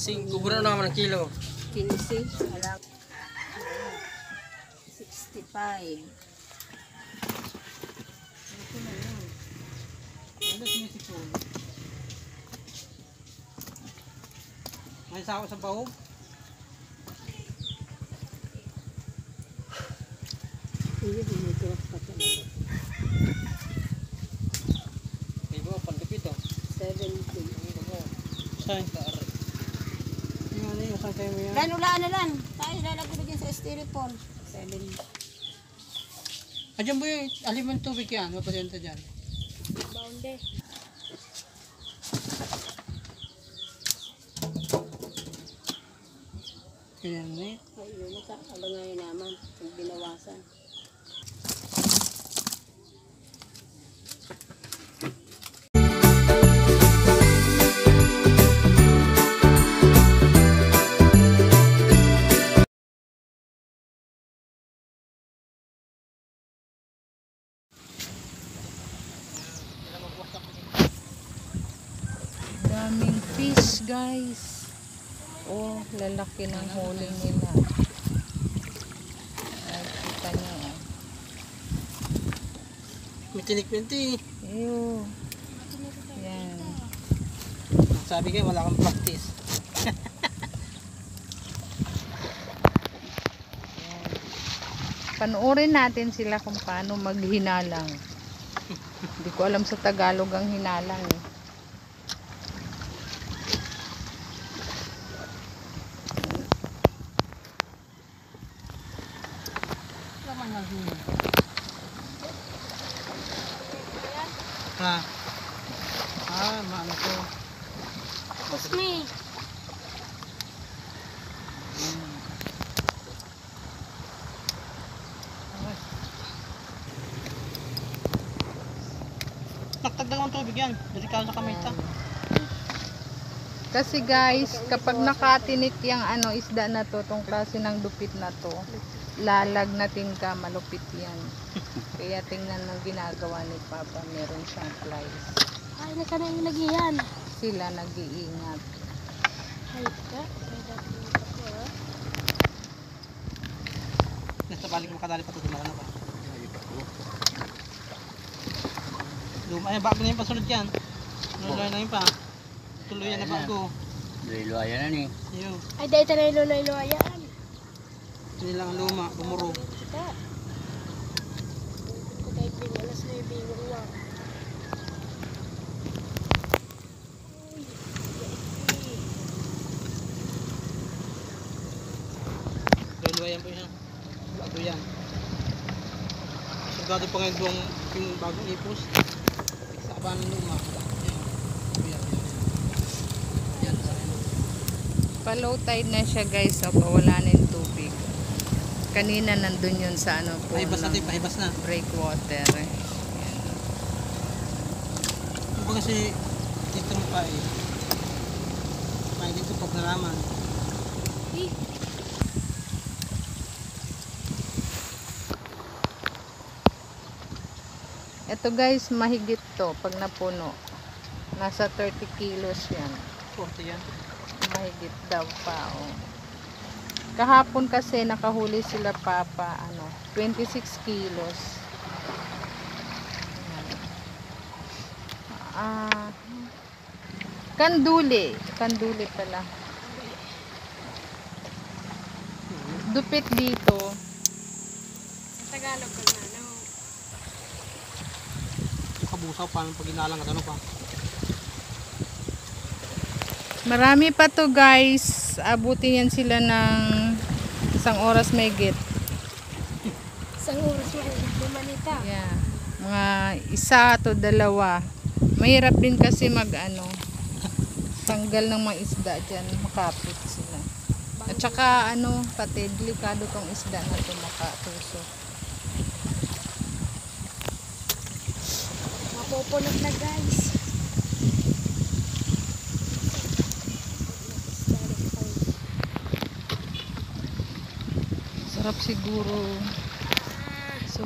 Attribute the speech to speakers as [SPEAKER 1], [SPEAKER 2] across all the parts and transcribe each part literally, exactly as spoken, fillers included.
[SPEAKER 1] Kubura naman ang kilo.
[SPEAKER 2] quince, alam. sixty-five. Ito na yan.
[SPEAKER 1] Ano sinisipon? May sawa sa baho?
[SPEAKER 2] Hindi, humidrop pa talaga.
[SPEAKER 1] May baho, pandupit oh.
[SPEAKER 2] seventy.
[SPEAKER 1] Saan? Ano yung saan kayo mo yan?
[SPEAKER 2] Lan, ulaan na lan. Tayo, lalagay na dyan sa styrofoam. seventy.
[SPEAKER 1] Adyan ba yung alimang tubig yan? Mapasyenta dyan.
[SPEAKER 2] Bounde.
[SPEAKER 1] Ganyan na eh.
[SPEAKER 2] Ay, yun na ka. Alangay naman. Kung binawasan. Daming fish, guys. Oh, lalaki ng huli nila. Ay, kita nyo. Oh.
[SPEAKER 1] May tinik-pinti.
[SPEAKER 2] Ew. Yan.
[SPEAKER 1] Sabi kayo, wala kang practice.
[SPEAKER 2] Panoorin natin sila kung paano maghinalang. Hindi ko alam sa Tagalog ang hinalang eh.
[SPEAKER 1] Naman ang huli. Ha? Ah, maano ko.
[SPEAKER 2] Excuse me.
[SPEAKER 1] Hmm. Okay. Nagtagdag ang tubig yan. Delikado sa kamay ta.
[SPEAKER 2] Kasi guys, kapag nakatinik yung ano, isda na to, tong klase ng dupit na to, lalagnatin ka, malupit yan. Kaya tingnan ng ginagawa ni Papa, meron siyang flies.
[SPEAKER 3] Ay, na ka na yung nagyan.
[SPEAKER 2] Sila nag-iingat.
[SPEAKER 3] Ay, ka? May dati yung ako, ah.
[SPEAKER 1] Nasa balik mo kadali pa ito. Dumala na ba? Luma, ay bago na yung pasunod yan. Luluay na yun pa. Tuluyan na bago.
[SPEAKER 4] Luluayan na ni.
[SPEAKER 1] Iyo.
[SPEAKER 3] Ay, dahil tayo luloy-luayan.
[SPEAKER 1] Hindi lang ang luma, bumuro.
[SPEAKER 3] Kita. Kutay ping, alas na yung bingong lang.
[SPEAKER 1] Luluayan po siya. Bago yan. Sigado pa ngayon buong yung bagong ipos. Sa kabahan ng luma. Yan. Yan. Yan. Yan.
[SPEAKER 2] Pa-low tide na siya guys, so pawala na yung tubig. Kanina nandun yun sa ano po,
[SPEAKER 1] Pahibas na, pahibas na.
[SPEAKER 2] breakwater.
[SPEAKER 1] Yung ba kasi dito mo pa eh. May dito pag nalaman.
[SPEAKER 3] Eh,
[SPEAKER 2] Ito guys, mahigit to pag napuno. Nasa thirty kilos yan.
[SPEAKER 1] Forte yan.
[SPEAKER 2] Mahigit daw pa, oh. Kahapon kasi nakahuli sila Papa, ano, twenty-six kilos. Ah, kanduli, kanduli pala. Dupit dito.
[SPEAKER 3] sa Tagalog ko na, no?
[SPEAKER 1] Kabusaw pa pag inalang at ano pa.
[SPEAKER 2] Marami pa to guys. Abutin yan sila ng isang oras may git.
[SPEAKER 3] Isang oras mo, lumanita.
[SPEAKER 2] Yeah. Mga isa to dalawa. Mahirap din kasi mag ano, tanggal ng mga isda dyan. Makapit sila. At saka ano, pati delikado tong isda na to makatusok.
[SPEAKER 3] Mapupunot na guys.
[SPEAKER 2] Sarap siguro. So,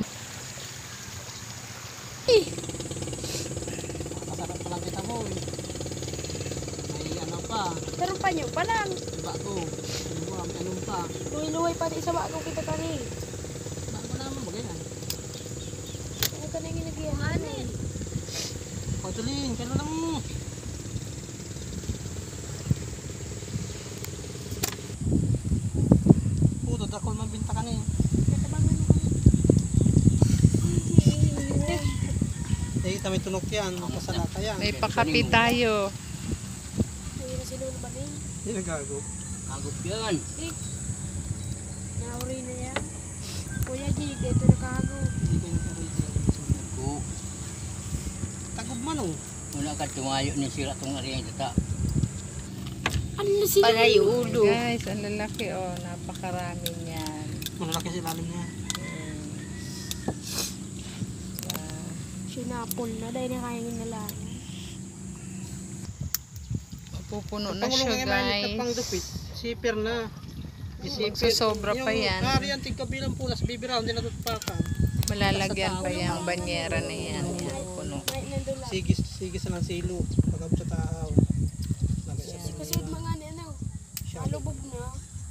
[SPEAKER 1] Masarap pa lang kita mo eh. May ano pa.
[SPEAKER 3] Pero pa nyo pa lang.
[SPEAKER 1] Diba to? Ano ba? May anong pa?
[SPEAKER 3] Luwi-luwi pa di sa bago kita kani.
[SPEAKER 1] Bakit mo naman magayan?
[SPEAKER 3] Ano ka na yung ginagawa? Ano eh?
[SPEAKER 1] Patulin, kailan lang mo? Puto, dakol mabinta ka na eh.
[SPEAKER 3] Natabangan mo kami.
[SPEAKER 1] Eh, kita may tunok yan. Mapasalata yan.
[SPEAKER 2] May pakapi tayo.
[SPEAKER 3] Hindi na si Lolo ba rin?
[SPEAKER 1] Hindi nagago.
[SPEAKER 4] Agop yan.
[SPEAKER 3] Eh. Nauri na yan. Kuya G, dito nakago.
[SPEAKER 1] Hindi ko yung karoy dyan.
[SPEAKER 4] Ko.
[SPEAKER 1] Tagob man oh.
[SPEAKER 4] Muna ka tumayo ni sira tong ariyang tata.
[SPEAKER 3] Ano na si
[SPEAKER 4] Panayudo.
[SPEAKER 2] Guys, ang lalaki oh. Napakarami niyan.
[SPEAKER 1] Malalaki si lalim niya.
[SPEAKER 2] Hmm. Ah,
[SPEAKER 3] Sinapol na dahil nakayangin na lang.
[SPEAKER 2] pupuno na
[SPEAKER 1] Pangulong
[SPEAKER 2] siya
[SPEAKER 1] nga mainit na pang
[SPEAKER 2] guys.
[SPEAKER 1] dupit. Sipir na. Isipir.
[SPEAKER 2] Magsusobra pa yan.
[SPEAKER 1] Yung kari ang tigkabilang pula sa bibiraw. Hindi natutupakan.
[SPEAKER 2] Malalagyan pa yung banyera na yan. Yan, puno.
[SPEAKER 3] Ay, nandun lang.
[SPEAKER 1] Sigis, sigis na ng silo. Pagkabot sa tao. Lagay sa
[SPEAKER 2] Yan.
[SPEAKER 3] Kasi yung mga ano,
[SPEAKER 1] siya.
[SPEAKER 3] malubog na.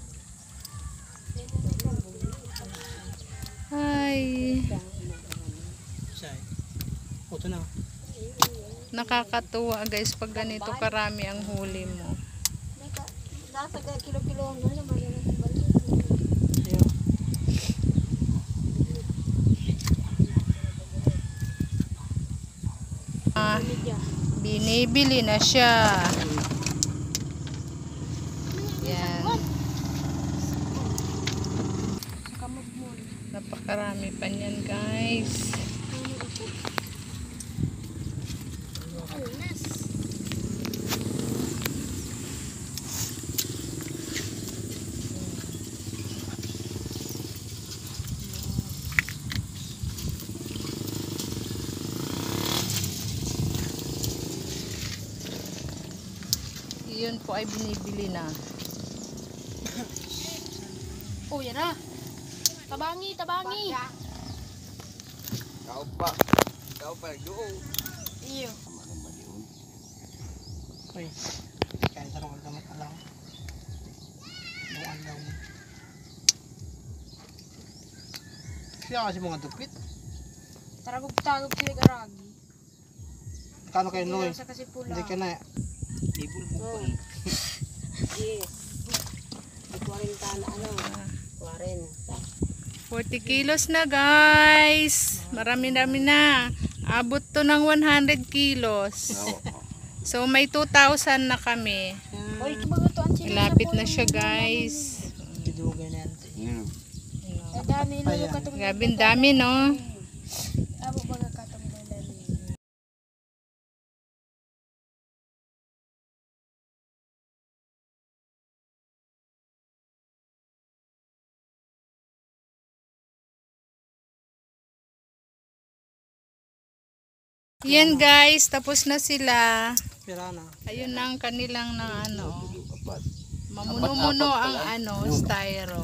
[SPEAKER 2] Ay,
[SPEAKER 1] Siya eh. Oto na.
[SPEAKER 2] nakakatuwa guys pag ganito karami ang huli mo.
[SPEAKER 3] Nasa kilo-kilo ang gano'n, magalang ang balik.
[SPEAKER 1] Ayun.
[SPEAKER 2] Ah,
[SPEAKER 3] Media.
[SPEAKER 2] binibili na siya. Yan.
[SPEAKER 3] Sa kamag mo.
[SPEAKER 2] Napakarami pa niyan guys.
[SPEAKER 3] Alnas.
[SPEAKER 2] Yun po ay binibili na.
[SPEAKER 3] Oh, yan na. Tabangi, tabangi.
[SPEAKER 4] Kau pa. Kau pa doon.
[SPEAKER 3] Iyo.
[SPEAKER 1] Uy. Kaya sa rong aldamat alam. Yung alaw mo. Siya kasi mga dupit.
[SPEAKER 3] Taragog-tagog sila garagi.
[SPEAKER 1] Kano kayo Noy?
[SPEAKER 3] Sa kasi pula.
[SPEAKER 1] Hindi ka na.
[SPEAKER 4] Tibul bukon.
[SPEAKER 3] Yes. Kwarenta na ano. Kwarenta.
[SPEAKER 2] forty kilos na guys. Marami-rami na. Abot to ng one hundred kilos. So may two thousand na kami.
[SPEAKER 3] Oy, kumagatuan sila.
[SPEAKER 2] Malapit na siya guys.
[SPEAKER 1] Didugay na yan.
[SPEAKER 4] Yan.
[SPEAKER 3] Sa dami lalo
[SPEAKER 1] Ayan.
[SPEAKER 3] katong.
[SPEAKER 2] Grabe ang dami no.
[SPEAKER 3] Abo baga katong dami.
[SPEAKER 2] Yan guys, tapos na sila.
[SPEAKER 1] Pira na.
[SPEAKER 2] Ayun na ang kanilang na ano. Mamuno-muno ang ano, styro.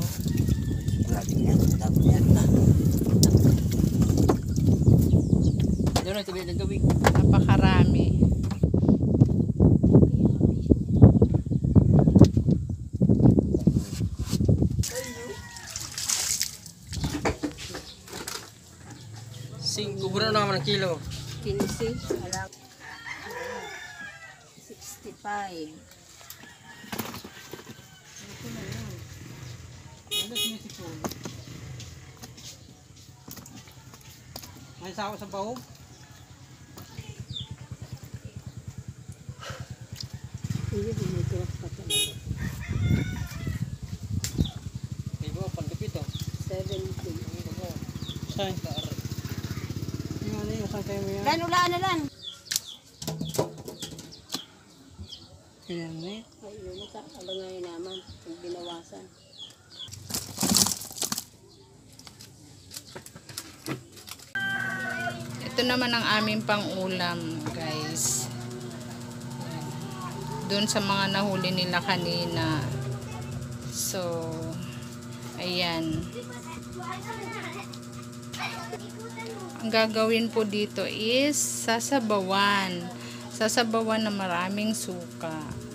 [SPEAKER 4] Doon na tabi ng tubig.
[SPEAKER 2] Napakarami.
[SPEAKER 1] Singko bro naman ang kilo.
[SPEAKER 3] quince. Alam. sixty-five.
[SPEAKER 1] Ano sinisipon? May sawa sa bahog?
[SPEAKER 3] Hindi, bumiturak pa talaga.
[SPEAKER 1] May bawa pandupit oh.
[SPEAKER 3] seventy.
[SPEAKER 1] Saan? Yung ano yung saan kayo mo yan?
[SPEAKER 3] Lan, ulaan na lan.
[SPEAKER 1] Kaya na eh.
[SPEAKER 3] Ay, yun na sa alangay naman. Ang binawasan.
[SPEAKER 2] Ito naman ang aming pang-ulam, guys. Doon sa mga nahuli nila kanina. So, ayan. Ang gagawin po dito is sasabawan. Sasabawan na maraming suka.